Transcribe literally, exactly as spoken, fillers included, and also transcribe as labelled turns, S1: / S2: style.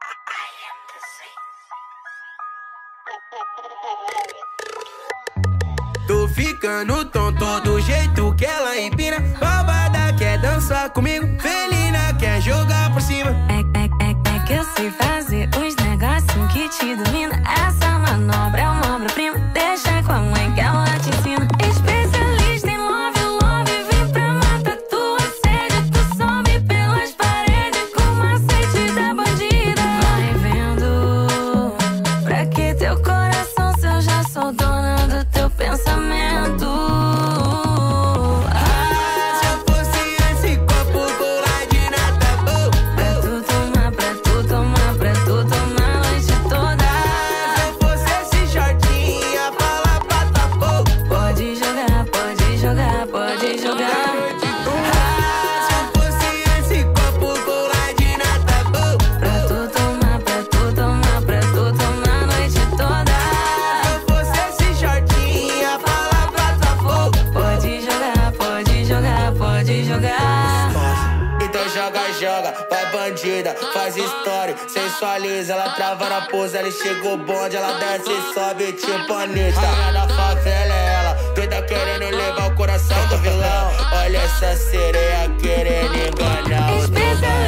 S1: Tô ficando tonto do jeito que ela empina. Babada quer dançar comigo, felina quer jogar por cima.
S2: É, é, é, é que eu sei fazer os negocinhos que te domina. Essa manobra é uma obra-prima. Deixa com a mãe que ela te ensina. Especialista em love, love, vem pra matar tua sede. Tu sobe pelas paredes com o macete da bandida. Vai vendo, pra que teu coração se eu já sou dona do teu pensamento?
S1: Ah, se eu fosse esse copo com lá de nata, oh, oh.
S2: Pra tu tomar, pra tu tomar, pra tu tomar a noite toda.
S1: Ah, se eu fosse esse shortinho, ia falar pra tua boca.
S2: Pode jogar, pode jogar, pode jogar.
S1: Ah, se eu fosse esse copo com lá de nata, oh, oh.
S2: Pra tu tomar, pra tu tomar, pra tu tomar a noite toda.
S1: Se eu fosse esse shortinho, ia falar pra tua boca.
S2: Pode jogar, pode jogar, pode jogar.
S1: Então joga, joga, vai bandida, faz história, sensualiza, ela trava na pose, ela chegou bonde, ela desce e sobe tipo Anitta. Rainha da favela é ela, doida querendo levar o coração do vilão. Olha essa sereia querendo enganar o
S2: Especialista